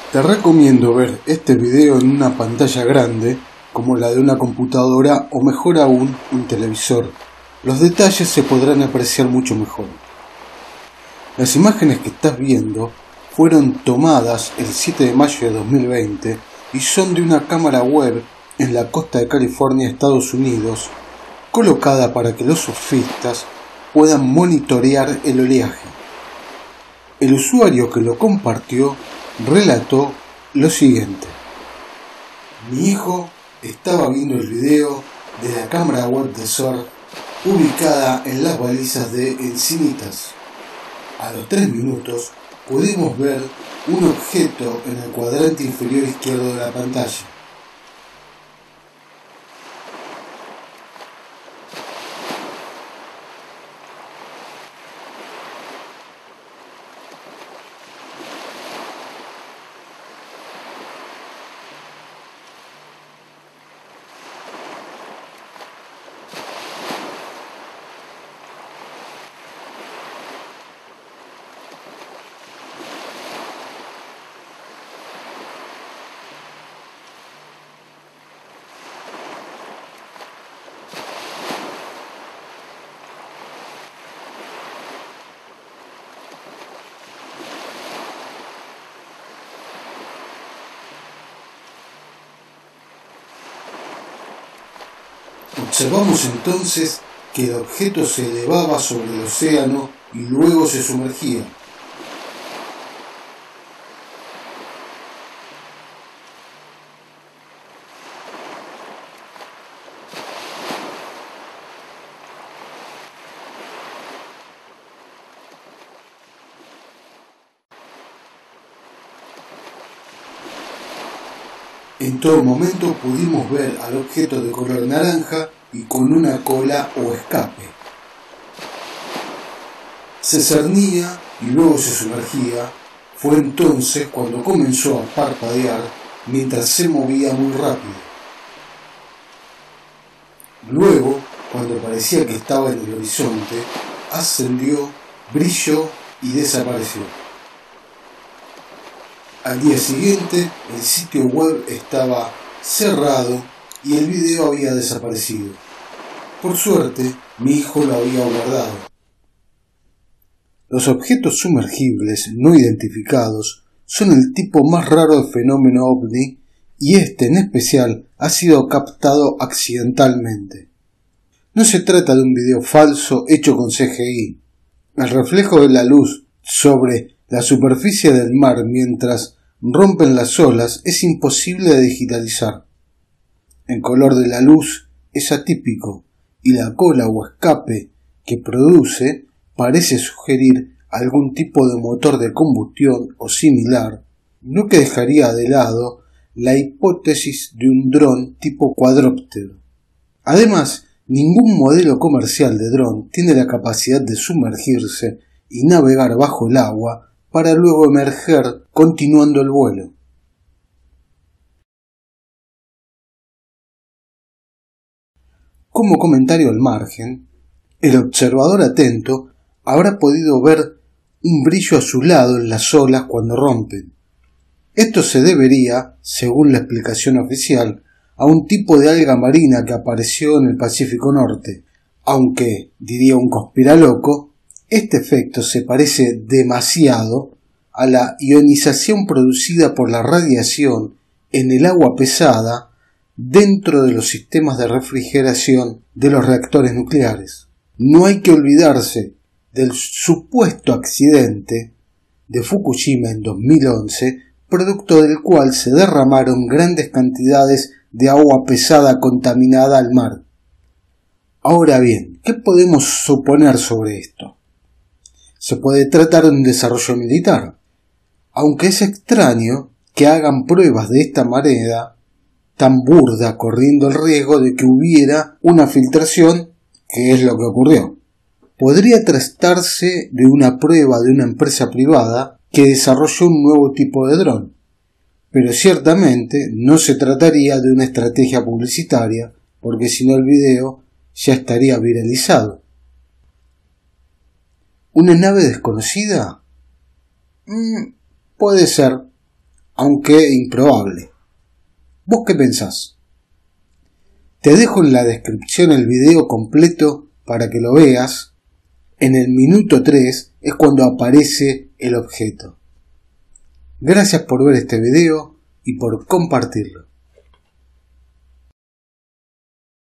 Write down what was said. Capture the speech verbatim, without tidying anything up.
Te recomiendo ver este video en una pantalla grande como la de una computadora o mejor aún un televisor. Los detalles se podrán apreciar mucho mejor. Las imágenes que estás viendo fueron tomadas el siete de mayo de dos mil veinte y son de una cámara web en la costa de California, Estados Unidos, colocada para que los surfistas puedan monitorear el oleaje. El usuario que lo compartió relató lo siguiente: mi hijo estaba viendo el video de la cámara web de surf ubicada en las balizas de Encinitas. A los tres minutos pudimos ver un objeto en el cuadrante inferior izquierdo de la pantalla. Observamos entonces que el objeto se elevaba sobre el océano y luego se sumergía. En todo momento pudimos ver al objeto de color naranja y con una cola o escape. Se cernía y luego se sumergía. Fue entonces cuando comenzó a parpadear mientras se movía muy rápido. Luego, cuando parecía que estaba en el horizonte, ascendió, brilló y desapareció. Al día siguiente, el sitio web estaba cerrado y el video había desaparecido. Por suerte, mi hijo lo había guardado. Los objetos sumergibles no identificados son el tipo más raro de fenómeno ovni y este en especial ha sido captado accidentalmente. No se trata de un video falso hecho con C G I. El reflejo de la luz sobre la superficie del mar mientras rompen las olas es imposible de digitalizar. El color de la luz es atípico y la cola o escape que produce parece sugerir algún tipo de motor de combustión o similar, lo que dejaría de lado la hipótesis de un dron tipo cuadrúpedo. Además, ningún modelo comercial de dron tiene la capacidad de sumergirse y navegar bajo el agua para luego emerger continuando el vuelo. Como comentario al margen, el observador atento habrá podido ver un brillo azulado en las olas cuando rompen. Esto se debería, según la explicación oficial, a un tipo de alga marina que apareció en el Pacífico Norte, aunque, diría un conspiraloco, este efecto se parece demasiado a la ionización producida por la radiación en el agua pesada dentro de los sistemas de refrigeración de los reactores nucleares. No hay que olvidarse del supuesto accidente de Fukushima en dos mil once, producto del cual se derramaron grandes cantidades de agua pesada contaminada al mar. Ahora bien, ¿qué podemos suponer sobre esto? Se puede tratar de un desarrollo militar, aunque es extraño que hagan pruebas de esta manera tan burda, corriendo el riesgo de que hubiera una filtración, que es lo que ocurrió. Podría tratarse de una prueba de una empresa privada que desarrolló un nuevo tipo de dron, pero ciertamente no se trataría de una estrategia publicitaria, porque si no el video ya estaría viralizado. ¿Una nave desconocida? Mm, puede ser, aunque improbable. ¿Vos qué pensás? Te dejo en la descripción el video completo para que lo veas. En el minuto tres es cuando aparece el objeto. Gracias por ver este video y por compartirlo.